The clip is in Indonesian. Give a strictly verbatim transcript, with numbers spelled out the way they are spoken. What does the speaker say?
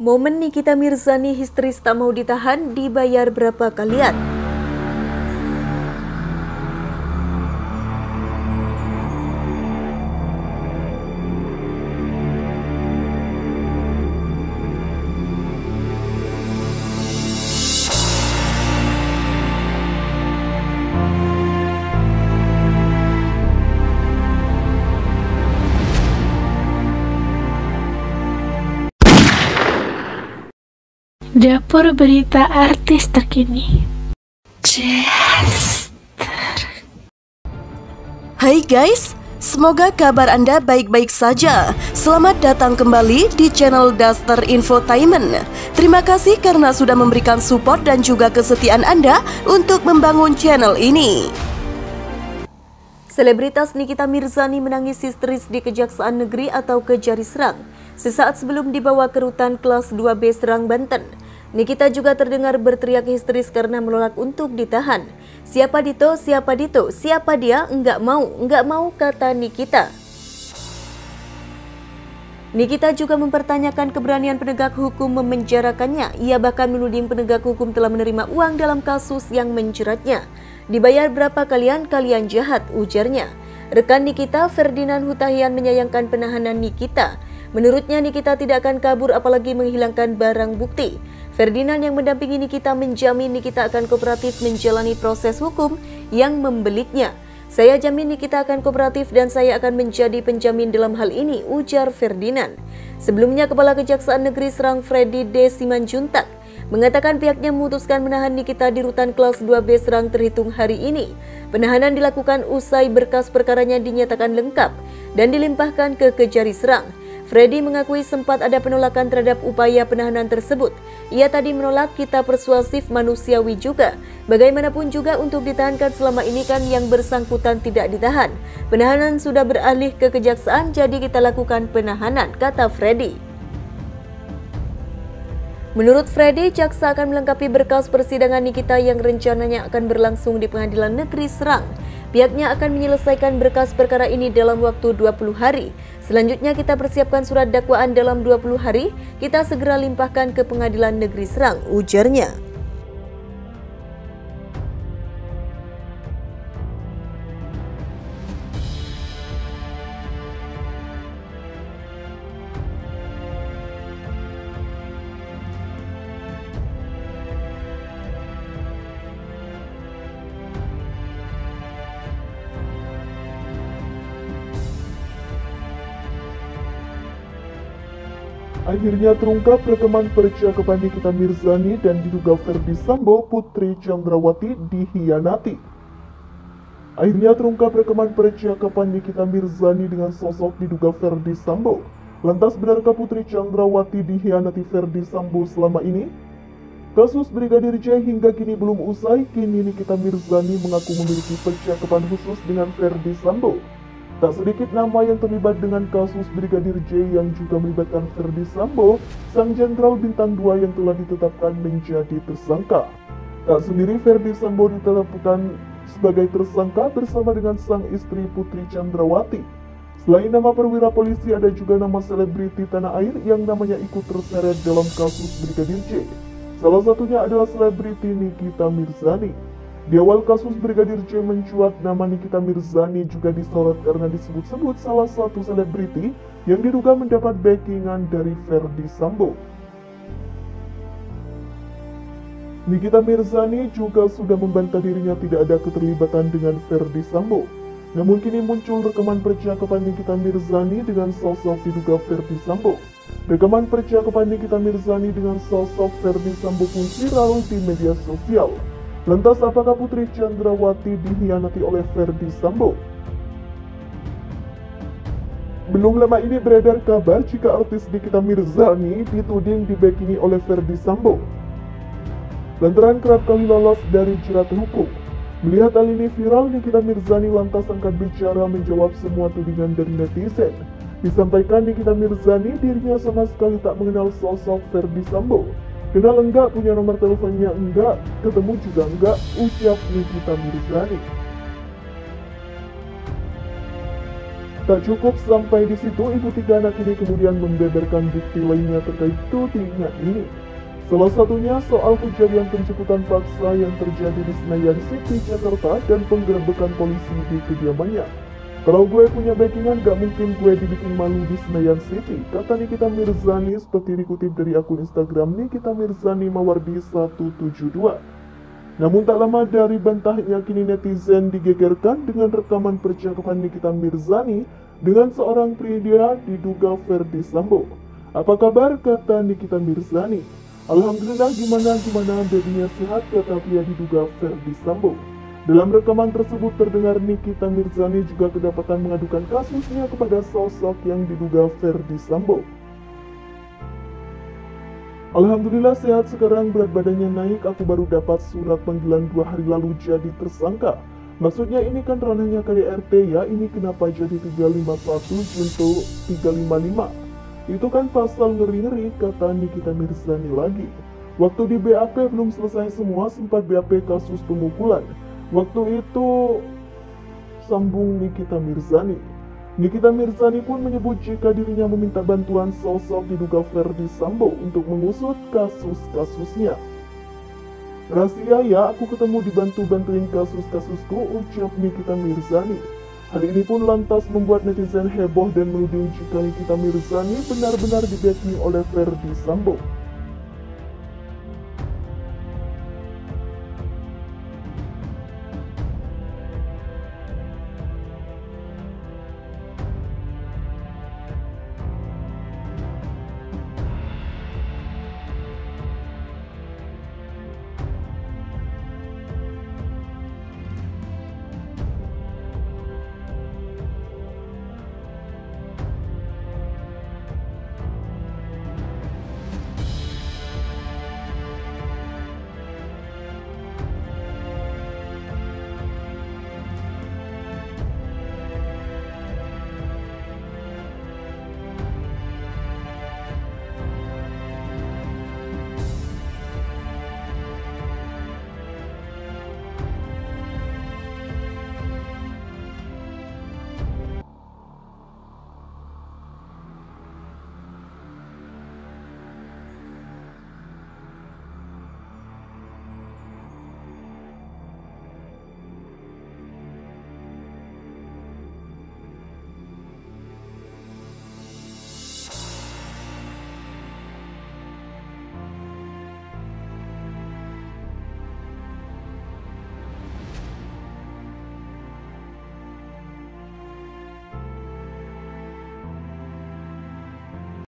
Momen Nikita Mirzani histeris tak mau ditahan, dibayar berapa kalian? Dapur berita artis terkini. Chester. Hai guys, semoga kabar Anda baik-baik saja. Selamat datang kembali di channel Duster Infotainment. Terima kasih karena sudah memberikan support dan juga kesetiaan Anda untuk membangun channel ini. Selebritas Nikita Mirzani menangis histeris di Kejaksaan Negeri atau Kejari Serang sesaat sebelum dibawa ke rutan kelas dua B Serang, Banten. Nikita juga terdengar berteriak histeris karena menolak untuk ditahan. Siapa Dito? Siapa Dito? Siapa dia? Enggak mau, enggak mau, kata Nikita. Nikita juga mempertanyakan keberanian penegak hukum memenjarakannya. Ia bahkan menuding penegak hukum telah menerima uang dalam kasus yang menjeratnya. Dibayar berapa kalian? Kalian jahat, ujarnya. Rekan Nikita, Ferdinand Hutahian, menyayangkan penahanan Nikita. Menurutnya Nikita tidak akan kabur apalagi menghilangkan barang bukti. Ferdinand yang mendampingi Nikita menjamin Nikita akan kooperatif menjalani proses hukum yang membelitnya. Saya jamin Nikita akan kooperatif dan saya akan menjadi penjamin dalam hal ini, ujar Ferdinand. Sebelumnya Kepala Kejaksaan Negeri Serang Freddy D. Simanjuntak mengatakan pihaknya memutuskan menahan Nikita di rutan kelas dua B Serang terhitung hari ini. Penahanan dilakukan usai berkas perkaranya dinyatakan lengkap dan dilimpahkan ke Kejari Serang. Freddy mengakui sempat ada penolakan terhadap upaya penahanan tersebut. Ia tadi menolak, kita persuasif, manusiawi juga. Bagaimanapun juga untuk ditahankan selama ini kan yang bersangkutan tidak ditahan. Penahanan sudah beralih ke kejaksaan, jadi kita lakukan penahanan, kata Freddy. Menurut Freddy, jaksa akan melengkapi berkas persidangan Nikita yang rencananya akan berlangsung di Pengadilan Negeri Serang. Pihaknya akan menyelesaikan berkas perkara ini dalam waktu dua puluh hari. Selanjutnya kita persiapkan surat dakwaan dalam dua puluh hari, kita segera limpahkan ke Pengadilan Negeri Serang, ujarnya. Akhirnya terungkap rekaman percakapan Nikita Mirzani dan diduga Ferdy Sambo Putri Chandrawati dikhianati. Akhirnya terungkap rekaman percakapan Nikita Mirzani dengan sosok diduga Ferdy Sambo. Lantas benarkah Putri Chandrawati dikhianati Ferdy Sambo selama ini? Kasus Brigadir J hingga kini belum usai. Kini Nikita Mirzani mengaku memiliki percakapan khusus dengan Ferdy Sambo. Tak sedikit nama yang terlibat dengan kasus Brigadir J yang juga melibatkan Ferdy Sambo, sang jenderal bintang dua yang telah ditetapkan menjadi tersangka. Tak sendiri, Ferdy Sambo ditetapkan sebagai tersangka bersama dengan sang istri Putri Chandrawati. Selain nama perwira polisi, ada juga nama selebriti tanah air yang namanya ikut terseret dalam kasus Brigadir J. Salah satunya adalah selebriti Nikita Mirzani. Di awal kasus Brigadir J mencuat, nama Nikita Mirzani juga disorot karena disebut-sebut salah satu selebriti yang diduga mendapat backingan dari Ferdy Sambo. Nikita Mirzani juga sudah membantah dirinya tidak ada keterlibatan dengan Ferdy Sambo. Namun kini muncul rekaman percakapan Nikita Mirzani dengan sosok diduga Ferdy Sambo. Rekaman percakapan Nikita Mirzani dengan sosok Ferdy Sambo pun viral di media sosial. Lantas apakah Putri Chandrawati dikhianati oleh Ferdy Sambo? Belum lama ini beredar kabar jika artis Nikita Mirzani dituding dibackingi oleh Ferdy Sambo lantaran kerap kali lolos dari jerat hukum. Melihat hal ini viral, Nikita Mirzani lantas angkat bicara menjawab semua tudingan dari netizen. Disampaikan Nikita Mirzani dirinya sama sekali tak mengenal sosok Ferdy Sambo. Kenal enggak, punya nomor teleponnya enggak, ketemu juga enggak, ucap Nikita Mirzani. Tak cukup sampai di situ, ibu tiga anak ini kemudian membeberkan bukti lainnya terkait tudingan ini. Salah satunya soal kejadian penjemputan paksa yang terjadi di Senayan City, Jakarta dan penggerebekan polisi di kediamannya. Kalau gue punya backingan, gak mungkin gue dibikin malu di Senayan City, kata Nikita Mirzani seperti dikutip dari akun Instagram Nikita Mirzani Mawardi seratus tujuh puluh dua. Namun tak lama dari bantahnya, kini netizen digegerkan dengan rekaman percakapan Nikita Mirzani dengan seorang pria diduga Ferdy Sambo. Apa kabar, kata Nikita Mirzani. Alhamdulillah, gimana-gimana, babynya sehat, kata pria diduga Ferdy Sambo. Dalam rekaman tersebut terdengar Nikita Mirzani juga kedapatan mengadukan kasusnya kepada sosok yang diduga Ferdy Sambo. Alhamdulillah sehat sekarang, berat badannya naik, aku baru dapat surat panggilan dua hari lalu jadi tersangka. Maksudnya ini kan ranahnya K D R T ya, ini kenapa jadi tiga lima satu junto tiga lima lima? Itu kan pasal ngeri-ngeri, kata Nikita Mirzani lagi. Waktu di B A P belum selesai semua, sempat B A P kasus pemukulan. Waktu itu, sambung Nikita Mirzani. Nikita Mirzani pun menyebut jika dirinya meminta bantuan sosok diduga Ferdy Sambo untuk mengusut kasus-kasusnya. Rahasia ya, aku ketemu dibantu-bantuin kasus-kasusku, ucap Nikita Mirzani. Hal ini pun lantas membuat netizen heboh dan menuding jika Nikita Mirzani benar-benar dibacking oleh Ferdy Sambo.